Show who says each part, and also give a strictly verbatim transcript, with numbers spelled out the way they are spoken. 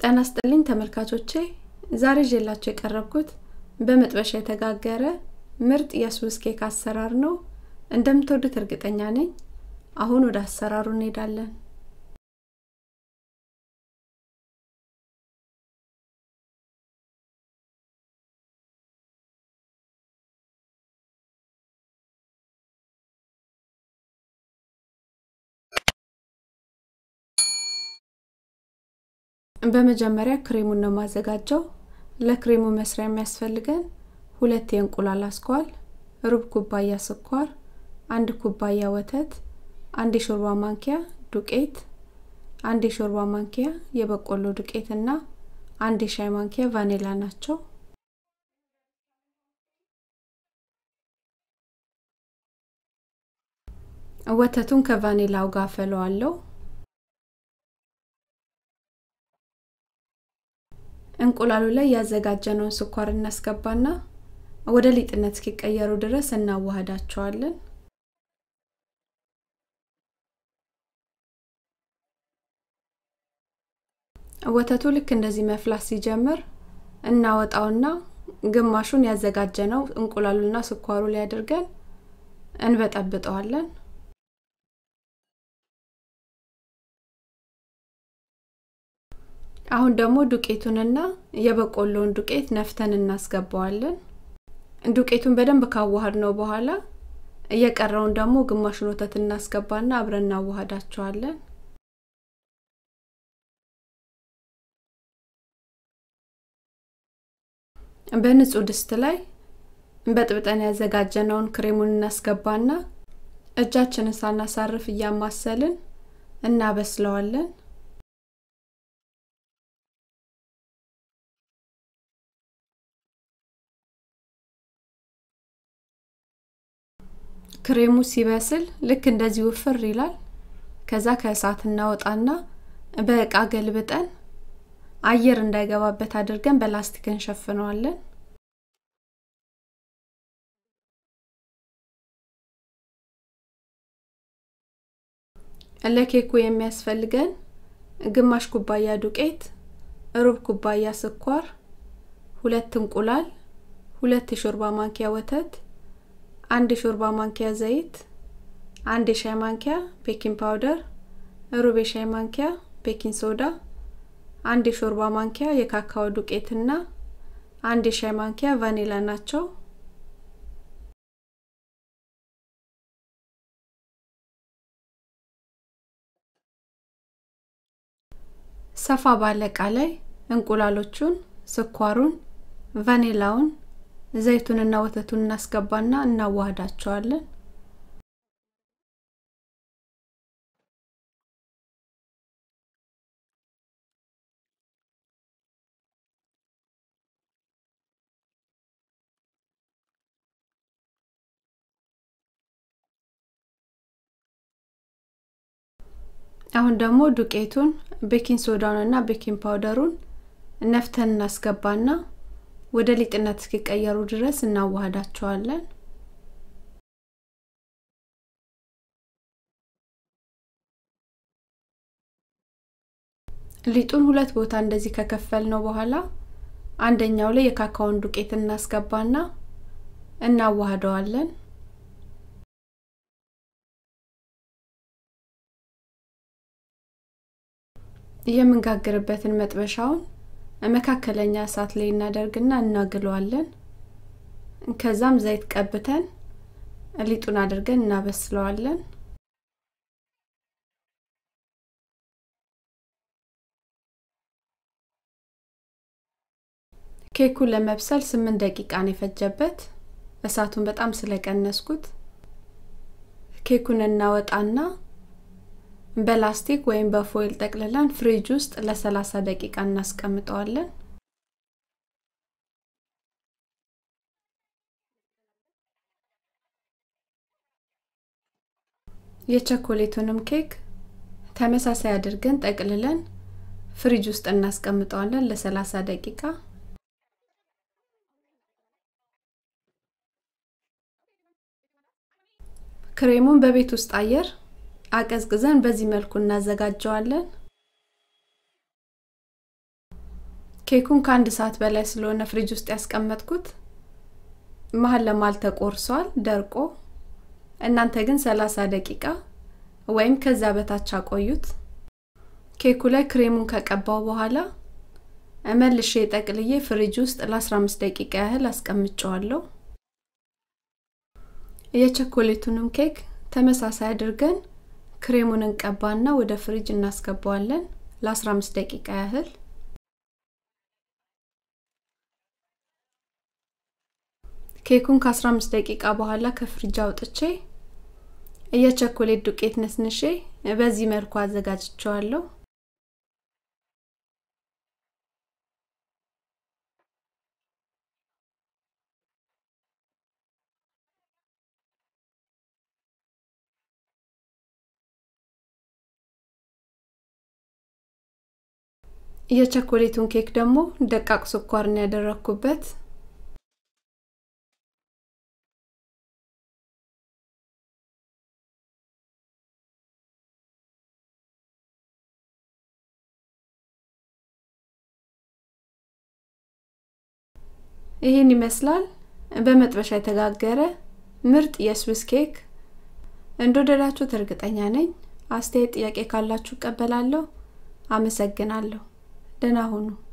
Speaker 1: ጤና ይስጥልኝ ተመልካቾቼ ዛሬ ይዤላችሁ የቀረብኩት በመጥበሻ የተጋገረ ምርጥ የSwiss ኬክ አሰራር ነው እንደምትወዱት እርግጠኛ ነኝ አሁን ወደ አሰራሩ እንሄዳለን በመጀመሪያ ክሬሙን ነው ማዘጋጀው ለክሬሙ መስሪያ የሚያስፈልገን ሁለት የእንቁላል አስኳል ሩብ ኩባያ ስኳር አንድ ኩባያ ወተት አንድ ሾርባ ማንኪያ ዱቄት አንድ ሾርባ ማንኪያ የበቆሎ ዱቄትና አንድ ሻይ ማንኪያ ቫኒላ ናቸው ወተቱን ከቫኒላው ጋር ፈለዋለሁ እንቁላሉ ላይ ያዘጋጀነው ስኳር እናስገባና ወደ ሊጥነት እስኪቀየሩ ድረስ እናዋሃዳቸዋለን ወተቱ ልክ እንደዚህ መፍላት ሲጀምር እናወጣውና ግማሹን ያዘጋጀነው እንቁላሉና ስኳሩ ላይ አድርገን እንበጠብጠዋለን አሁን ደግሞ ዱቄቱንና የበቆሎን ዱቄት ነፍተን እናስገባዋለን ዱቄቱን በደንብ ካዋሃድነው በኋላ እየቀረውን ደግሞ ግማሹን ወተት እናስገባና አብረን እናዋሃዳቸዋለን በንጹህ ድስት ላይ በጥብጠን ያዘጋጀነውን ክሬሙን እናስገባና እጃችንን ሳናሳርፍ ያማሰልን እናበስለዋለን ክሬሙ ሲበስል ልክ እንደዚህ ወፍር ይላል ከዛ ከእሳት እናወጣና በእቃ ገልብጠን አየር እንዳይገባበት አድርገን በላስቲክ እንሸፍነዋለን ለኬኩ የሚያስፈልገን ግማሽ ኩባያ ዱቄት ሩብ ኩባያ ስኳር ሁለት እንቁላል ሁለት ሾርባ ማንኪያ ወተት አንድ ሾርባ ማንኪያ ዘይት አንድ ሻይ ማንኪያ ቤኪንግ ፓውደር ሩብ ሻይ ማንኪያ ቤኪንግ ሶዳ አንድ ሾርባ ማንኪያ የካካኦ ዱቄትና አንድ ሻይ ማንኪያ ቫኒላ ናቸው ሰፋ ባለ ዕቃ ላይ እንቁላሎቹን ስኳሩን ቫኒላውን ዘይቱንና ወተቱን እናስገባና እናዋሃዳቸዋለን አሁን ደግሞ ዱቄቱን ቤኪንግ ሶዳውንና ቤኪንግ ፓውደሩን ነፍተን እናስገባና ወደ ሊጥነት እስኪቀየሩ ድረስ እናዋሃዳቸዋለን ሊጡን ሁለት ቦታ እንደዚህ ከከፈልነው በኋላ አንደኛው ላይ የካካውን ዱቄት እናስገባና እናዋሃደዋለን የምንጋግርበትን መጥበሻውን መካከለኛ እሳት ላይ እናደርግና እናግለዋለን ከዛም ዘይት ቀብተን ሊጡን አድርገን እናበስለዋለን ኬኩ ለመብሰል ስምንት ደቂቃ ነው የፈጀበት እሳቱን በጣም ስለቀነስኩት ኬኩን እናወጣና በላስቲክ ወይም በፎይል ጠቅልለን ፍሪጅ ውስጥ ለ30 ደቂቃ እናስቀምጠዋለን የቸኮሌቱንም ኬክ ተመሳሳይ አድርገን ጠቅልለን ፍሪጅ ውስጥ እናስቀምጠዋለን ለ30 ደቂቃ ክሬሙን በቤት ውስጥ አየር አቀዝቅዘን በዚህ መልኩ እናዘጋጀዋለን ኬኩን ከአንድ ሰዓት በላይ ስለሆነ ፍሪጅ ውስጥ ያስቀመጥኩት መሃል ለማል ተቆርሷል ደርቆ እናንተ ግን ሰላሳ ደቂቃ ወይም ከዛ በታች አቆዩት ኬኩ ላይ ክሬሙን ከቀባው በኋላ እመልሼ ጠቅልዬ ፍሪጅ ውስጥ ለ15 ደቂቃ ያህል አስቀምጬዋለሁ የቸኮሌቱንም ኬክ ተመሳሳይ አድርገን ክሬሙን እንቀባና ወደ ፍሪጅ እናስገባዋለን ለ15 ደቂቃ ያህል ኬኩን ከ15 ደቂቃ በኋላ ከፍሪጅ አውጥቼ የቸኮሌት ዱቄት ነስንሼ በዚህ መልኩ አዘጋጅቼዋለሁ የቸኮሌቱን ኬክ ደግሞ ደቃቅ ስኳር ነው ያደረኩበት ይሄን ይመስላል በመጥበሻ የተጋገረ ምርጥ የSwiss ኬክ እንደወደዳችሁ እርግጠኛ ነኝ አስተያየት ጥያቄ ካላችሁ ቀበላለሁ አመሰግናለሁ ደህና ሁኑ